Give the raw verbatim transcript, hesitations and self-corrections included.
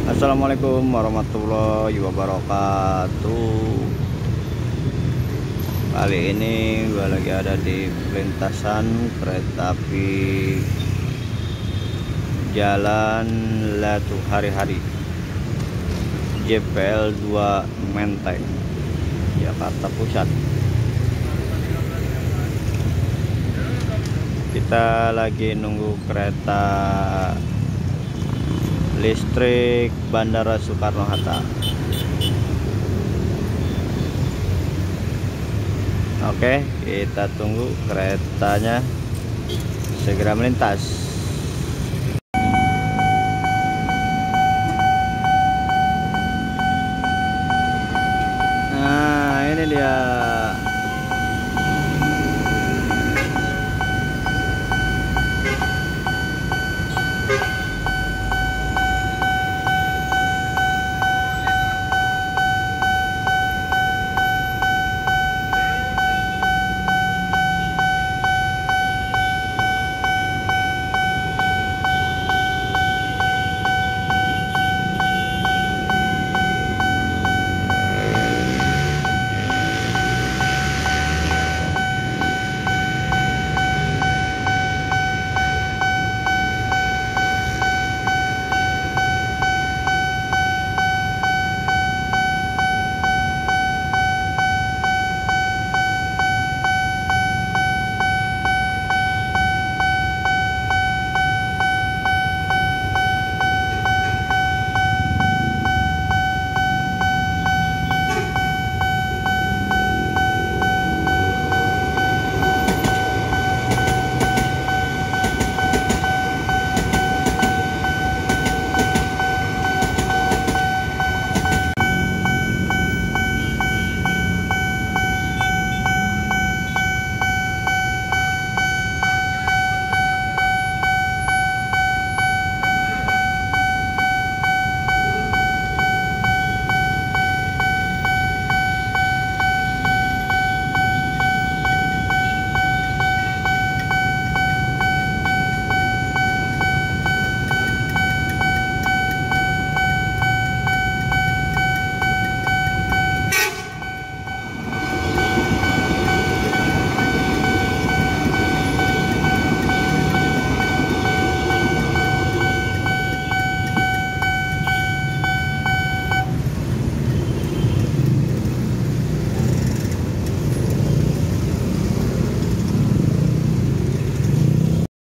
Assalamualaikum warahmatullahi wabarakatuh. Kali ini gue lagi ada di perlintasan kereta api Jalan Latu Hari-Hari J P L dua Menteng, Jakarta Pusat. Kita lagi nunggu kereta listrik Bandara Soekarno-Hatta. Oke, kita tunggu keretanya segera melintas.